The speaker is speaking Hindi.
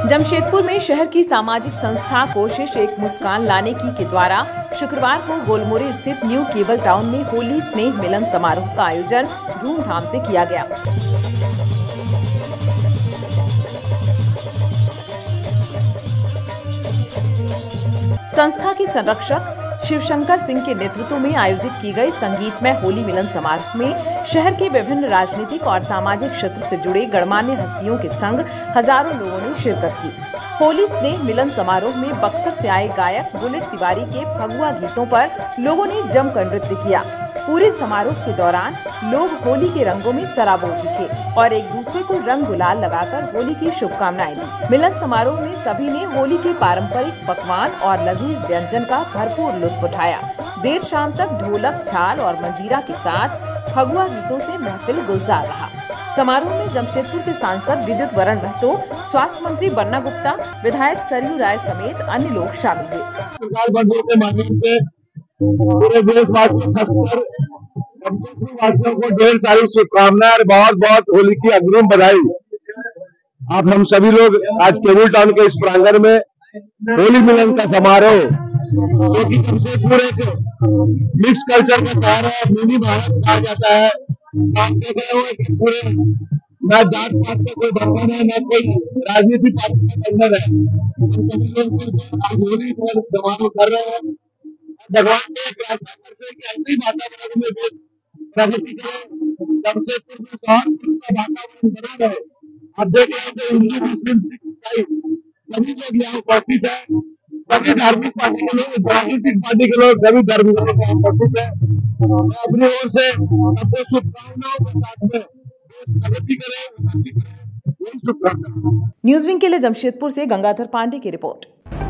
जमशेदपुर में शहर की सामाजिक संस्था कोशिश एक मुस्कान लाने की के द्वारा शुक्रवार को गोलमोरे स्थित न्यू केबल टाउन में होली स्नेह मिलन समारोह का आयोजन धूमधाम से किया गया। संस्था के संरक्षक शिवशंकर सिंह के नेतृत्व में आयोजित की गई संगीतमय होली मिलन समारोह में शहर के विभिन्न राजनीतिक और सामाजिक क्षेत्र से जुड़े गणमान्य हस्तियों के संग हजारों लोगों ने शिरकत की। होली स्नेह मिलन समारोह में बक्सर से आए गायक बुलेट तिवारी के फगुआ गीतों पर लोगों ने जमकर नृत्य किया। पूरे समारोह के दौरान लोग होली के रंगों में सराबोर दिखे और एक दूसरे को रंग गुलाल लगाकर होली की शुभकामनाएं दी। मिलन समारोह में सभी ने होली के पारंपरिक पकवान और लजीज व्यंजन का भरपूर लुत्फ उठाया। देर शाम तक ढोलक, छाल और मंजीरा के साथ फगुआ गीतों से महफिल गुलजार रहा। समारोह में जमशेदपुर के सांसद विद्युत वरण महतो, स्वास्थ्य मंत्री बन्ना गुप्ता, विधायक सरयू राय समेत अन्य लोग शामिल हुए। पूरे देशवासियों वासियों को ढेर सारी शुभकामनाएं और बहुत बहुत होली की अग्रिम बधाई। आप हम सभी लोग आज केबल टाउन के इस प्रांगण में होली मिलन का समारोह, जो कि जमशेदपुर एक मिक्स कल्चर का शहर है, मिनी भारत कहा जाता है। आप देख रहे हो कि पूरे न जात पात का कोई बंधन है, न कोई राजनीतिक पार्टी का बंधन है। हम सभी लोग आज होली पर समारोह कर रहे हैं। भगवान से प्रार्थना करते हैं कि ऐसे ही वातावरण में देश प्रगति करे, जमशेदपुर में सौहार्दपूर्ण का वातावरण बना रहे। आप देख रहे हैं कि हिंदू, मुस्लिम, सिख, ईसाई सभी लोग यहाँ उपस्थित है। सभी धार्मिक पार्टी के लोग, राजनीतिक पार्टी के लोग, सभी धर्म के लोग उपस्थित है। अपनी ओर से सबको शुभकामनाओं के साथ में प्रगति करे, उन्नति करे, यही शुभकामनाएं। न्यूज़ विंग के लिए जमशेदपुर से गंगाधर पांडे की रिपोर्ट।